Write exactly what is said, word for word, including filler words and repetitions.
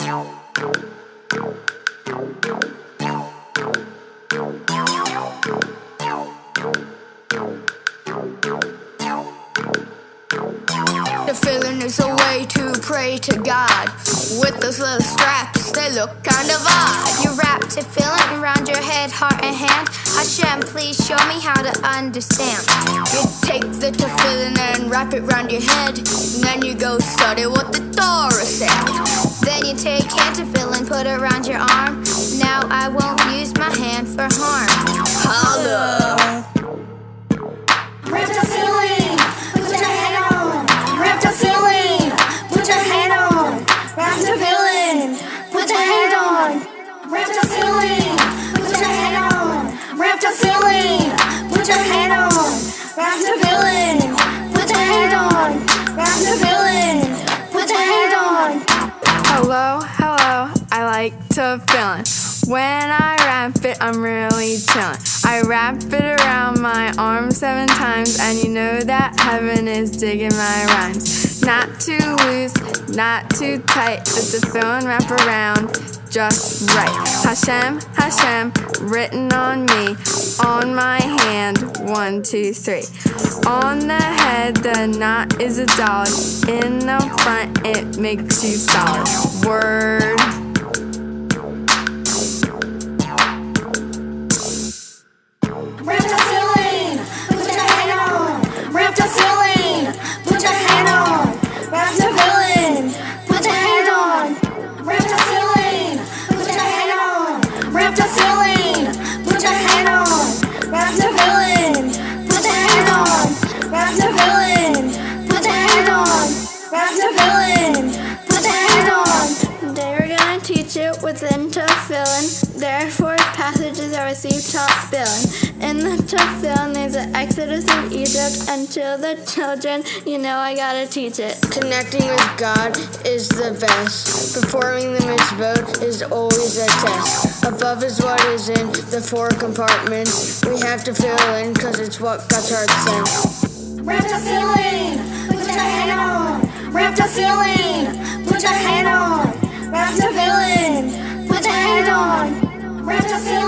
Tfillin is a way to pray to God. With those little straps, they look kind of odd. You wrap Tfillin around your head, heart and hand. Hashem, please show me how to understand. You take the Tfillin and wrap it around your head. And then you go study what the Torah said. Then you take hand Tfillin, put it around your arm. Now I won't use my hand for harm. Holla! Wrap Tfillin, put your hand on. Wrap Tfillin, put your hand on. Wrap Tfillin, put your hand on. Wrap Tfillin, put your hand on. Wrap Tfillin, put your hand on. Wrap Tfillin, put your hand on. Wrap Tfillin, put your hand on. Hello, hello, I like Tfillin. When I wrap it, I'm really chillin'. I wrap it around my arm seven times, and you know that heaven is digging my rhymes. Not too loose, not too tight, the Tfillin wrap around just right. Hashem, Hashem, written on me, on my hand, one, two, three. On the head, the knot is a dollar. In the front, it makes you solid. Word. Wrap Tfillin, put your hand on. Wrap Tfillin, put your hand on. Wrap Tfillin, put your hand on. Wrap Tfillin, put your hand on. Wrap Tfillin, put your hand on. Wrap Tfillin, put your hand on. Wrap Tfillin, put your hand on. Wrap Tfillin, put your hand on. Today we're gonna teach it within Tfillin. Therefore, passages are received Tfillin. In the Tfillin, there's an exodus of Egypt until the children, you know I gotta teach it. Connecting with God is the best. Performing the mitzvot is always a test. Above is what is in the four compartments. We have to fill in cause it's what God's heart sent. Wrap Tfillin, put your hand on. Wrap Tfillin, put your hand on. Wrap Tfillin, put your hand on. Wrap Tfillin.